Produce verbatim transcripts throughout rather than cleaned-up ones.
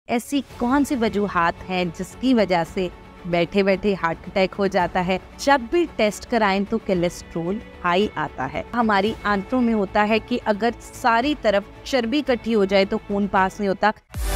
ऐसी कौन सी वजूहात हैं जिसकी वजह से बैठे बैठे हार्ट अटैक हो जाता है। जब भी टेस्ट कराएं तो कोलेस्ट्रॉल हाई आता है। हमारी आंतों में होता है कि अगर सारी तरफ चर्बी इकट्ठी हो जाए तो खून पास नहीं होता।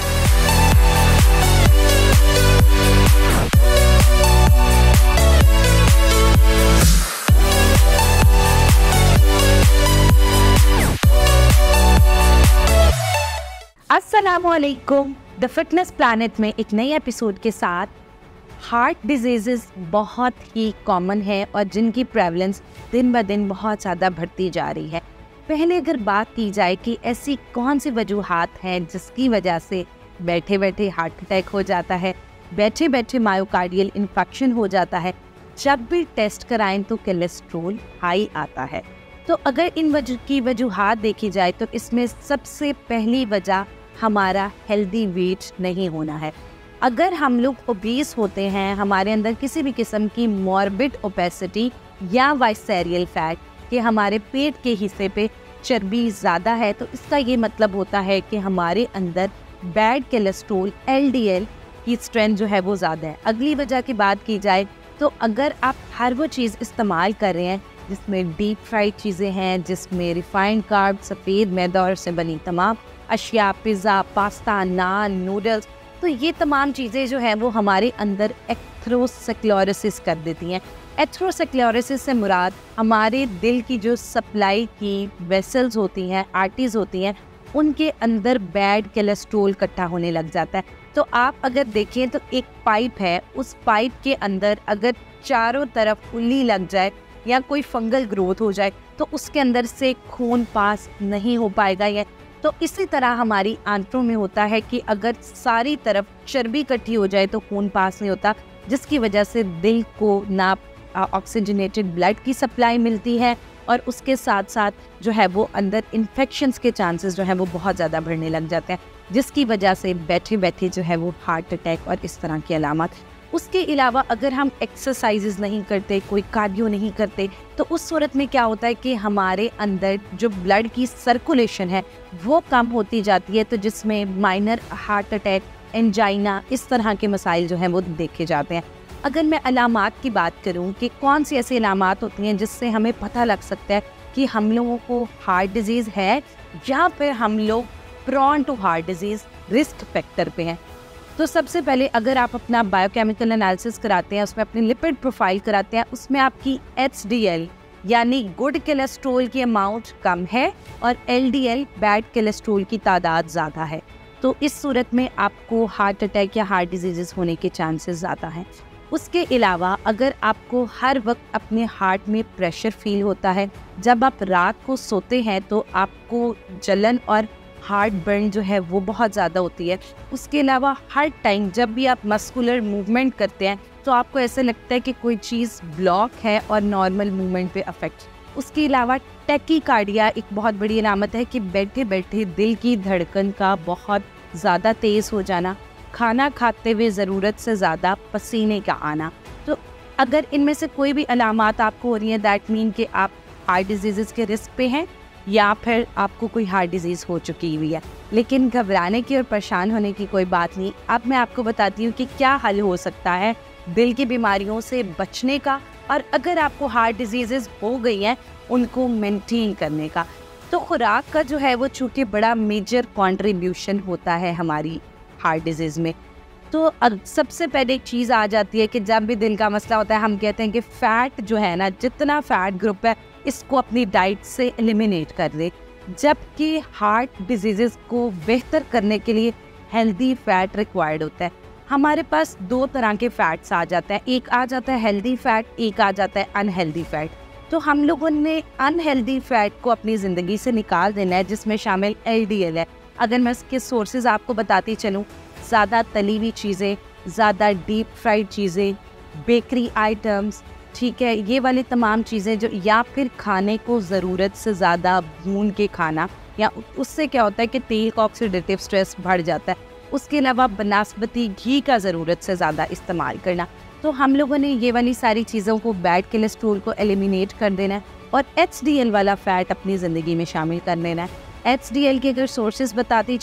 अस्सलामुअलैकुम, द फिटनेस प्लैनेट में एक नए एपिसोड के साथ। हार्ट डिजीज़ेस बहुत ही कॉमन है और जिनकी प्रेवलेंस दिन ब दिन बहुत ज़्यादा बढ़ती जा रही है। पहले अगर बात की जाए कि ऐसी कौन सी वजूहात हैं जिसकी वजह से बैठे बैठे हार्ट अटैक हो जाता है, बैठे बैठे मायोकार्डियल इन्फेक्शन हो जाता है, जब भी टेस्ट कराएं तो कोलेस्ट्रॉल हाई आता है। तो अगर इन वजह की वजूहात देखी जाए तो इसमें सबसे पहली वजह हमारा हेल्दी वेट नहीं होना है। अगर हम लोग ओबीस होते हैं, हमारे अंदर किसी भी किस्म की मॉर्बिड ओबेसिटी या वाइसेरियल फैट कि हमारे पेट के हिस्से पे चर्बी ज़्यादा है, तो इसका ये मतलब होता है कि हमारे अंदर bad cholesterol L D L की स्ट्रेंथ जो है वो ज़्यादा है। अगली वजह की बात की जाए तो अगर आप हर वो चीज़ इस्तेमाल कर रहे हैं जिसमें डीप फ्राइड चीज़ें हैं, जिसमें रिफाइंड कार्ब, सफ़ेद मैदा और से बनी तमाम अशिया, पिज़्ज़ा, पास्ता, नान, नूडल्स, तो ये तमाम चीज़ें जो हैं वो हमारे अंदर एथेरोस्क्लेरोसिस कर देती हैं। एथेरोस्क्लेरोसिस से मुराद हमारे दिल की जो सप्लाई की वेसल्स होती हैं, आर्टरीज होती हैं, उनके अंदर बैड कोलेस्ट्रॉल इकट्ठा होने लग जाता है। तो आप अगर देखें तो एक पाइप है, उस पाइप के अंदर अगर चारों तरफ उल्ली लग जाए या कोई फंगल ग्रोथ हो जाए तो उसके अंदर से खून पास नहीं हो पाएगा। या तो इसी तरह हमारी आंतों में होता है कि अगर सारी तरफ चर्बी इकट्ठी हो जाए तो खून पास नहीं होता, जिसकी वजह से दिल को ना ऑक्सीजनेटेड ब्लड की सप्लाई मिलती है और उसके साथ साथ जो है वो अंदर इन्फेक्शंस के चांसेस जो है वो बहुत ज़्यादा बढ़ने लग जाते हैं, जिसकी वजह से बैठे बैठे जो है वो हार्ट अटैक और इस तरह की अलामत। उसके अलावा अगर हम एक्सरसाइजेज नहीं करते, कोई कार्डियो नहीं करते, तो उस सूरत में क्या होता है कि हमारे अंदर जो ब्लड की सर्कुलेशन है वो कम होती जाती है, तो जिसमें माइनर हार्ट अटैक, एंजाइना, इस तरह के मसाइल जो हैं वो देखे जाते हैं। अगर मैं अलामात की बात करूं कि कौन सी ऐसी अलामात होती हैं जिससे हमें पता लग सकता है कि हम लोगों को हार्ट डिजीज़ है या फिर हम लोग prone to heart disease risk factor पे हैं, तो सबसे पहले अगर आप अपना बायोकेमिकल एनालिसिस कराते हैं, उसमें अपनी लिपिड प्रोफाइल कराते हैं, उसमें आपकी एच डी एल यानी गुड कोलेस्ट्रॉल की अमाउंट कम है और L D L bad cholesterol की तादाद ज़्यादा है, तो इस सूरत में आपको हार्ट अटैक या हार्ट डिजीज़ होने के चांसेस ज़्यादा हैं। उसके अलावा अगर आपको हर वक्त अपने हार्ट में प्रेशर फील होता है, जब आप रात को सोते हैं तो आपको जलन और हार्ट बर्न जो है वो बहुत ज़्यादा होती है। उसके अलावा हर टाइम जब भी आप मस्कुलर मूवमेंट करते हैं तो आपको ऐसे लगता है कि कोई चीज़ ब्लॉक है और नॉर्मल मूवमेंट पे अफेक्ट। उसके अलावा टैकीकार्डिया एक बहुत बड़ी अलामत है कि बैठे बैठे दिल की धड़कन का बहुत ज़्यादा तेज़ हो जाना, खाना खाते हुए ज़रूरत से ज़्यादा पसीने का आना। तो अगर इनमें से कोई भी अलामत आपको हो रही है, दैट मीन कि आप हार्ट डिजीज़ के रिस्क पे हैं या फिर आपको कोई हार्ट डिजीज़ हो चुकी हुई है। लेकिन घबराने की और परेशान होने की कोई बात नहीं। अब मैं आपको बताती हूँ कि क्या हल हो सकता है दिल की बीमारियों से बचने का, और अगर आपको हार्ट डिजीज़ हो गई हैं उनको मेंटेन करने का। तो खुराक का जो है वो चूँकि बड़ा मेजर कॉन्ट्रीब्यूशन होता है हमारी हार्ट डिजीज़ में। तो अब सबसे पहले एक चीज़ आ जाती है कि जब भी दिल का मसला होता है हम कहते हैं कि फ़ैट जो है ना, जितना फ़ैट ग्रुप है इसको अपनी डाइट से एलिमिनेट कर दे, जबकि हार्ट डिजीज़ को बेहतर करने के लिए हेल्दी फ़ैट रिक्वायर्ड होता है। हमारे पास दो तरह के फ़ैट्स आ जाते हैं, एक आ जाता है हेल्दी फ़ैट, एक आ जाता है अनहेल्दी फ़ैट। तो हम लोगों ने अनहेल्दी फ़ैट को अपनी ज़िंदगी से निकाल देना है, जिसमें शामिल एल डी एल है। अगर मैं इसके सोर्सेज आपको बताती चलूँ, ज़्यादा तली हुई चीज़ें, ज़्यादा डीप फ्राइड चीज़ें, बेकरी आइटम्स, ठीक है, ये वाली तमाम चीज़ें जो, या फिर खाने को ज़रूरत से ज़्यादा भून के खाना, या उससे क्या होता है कि तेल का ऑक्सीडेटिव स्ट्रेस बढ़ जाता है। उसके अलावा बनस्पति घी का ज़रूरत से ज़्यादा इस्तेमाल करना। तो हम लोगों ने ये वाली सारी चीज़ों को, बैड कोलेस्ट्रॉल को एलिमिनेट कर देना है और एच डी एल वाला फ़ैट अपनी ज़िंदगी में शामिल कर लेना है। एच डी एल के अगर सोर्सेज बताती चलूँ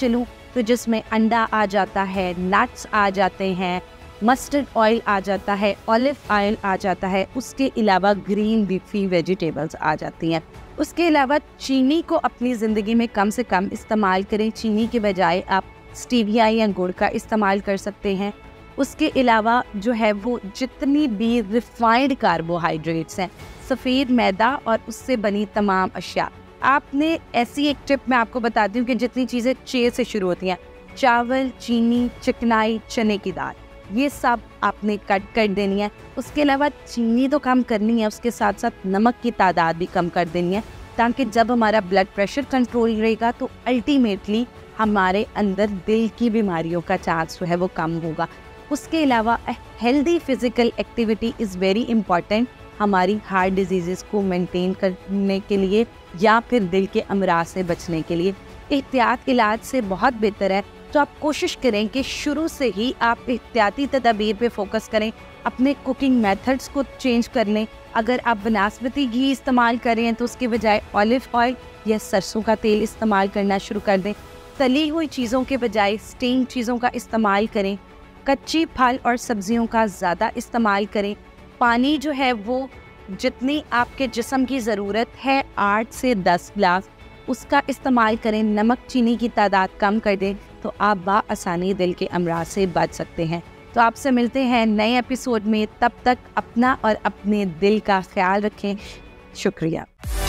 तो जिसमें अंडा आ जाता है, नट्स आ जाते हैं, मस्टर्ड ऑयल आ जाता है, ऑलिव ऑयल आ जाता है, उसके अलावा ग्रीन लीफी वेजिटेबल्स आ जाती हैं। उसके अलावा चीनी को अपनी ज़िंदगी में कम से कम इस्तेमाल करें। चीनी के बजाय आप स्टीविया या गुड़ का इस्तेमाल कर सकते हैं। उसके अलावा जो है वो जितनी भी रिफाइंड कार्बोहाइड्रेट्स हैं, सफ़ेद मैदा और उससे बनी तमाम अशिया, आपने ऐसी एक टिप मैं आपको बताती हूँ कि जितनी चीज़ें चे से शुरू होती हैं, चावल, चीनी, चिकनाई, चने की दाल, ये सब आपने कट कर देनी है। उसके अलावा चीनी तो कम करनी है, उसके साथ साथ नमक की तादाद भी कम कर देनी है, ताकि जब हमारा ब्लड प्रेशर कंट्रोल रहेगा तो अल्टीमेटली हमारे अंदर दिल की बीमारियों का चांस जो है वो कम होगा। उसके अलावा healthy physical activity is very important हमारी हार्ट डिजीज़ को मेंटेन करने के लिए या फिर दिल के अमराज से बचने के लिए। एहतियात इलाज से बहुत बेहतर है, तो आप कोशिश करें कि शुरू से ही आप एहतियाती तदाबीर पे फोकस करें, अपने कुकिंग मेथड्स को चेंज कर लें। अगर आप बनस्पति घी इस्तेमाल करें तो उसके बजाय ऑलिव ऑयल या सरसों का तेल इस्तेमाल करना शुरू कर दें। तली हुई चीज़ों के बजाय स्टीम चीज़ों का इस्तेमाल करें। कच्ची फल और सब्जियों का ज़्यादा इस्तेमाल करें। पानी जो है वो जितनी आपके जिस्म की ज़रूरत है, आठ से दस गिलास, उसका इस्तेमाल करें। नमक चीनी की तादाद कम कर दें तो आप बाआसानी दिल के अमराज से बच सकते हैं। तो आपसे मिलते हैं नए एपिसोड में, तब तक अपना और अपने दिल का ख्याल रखें। शुक्रिया।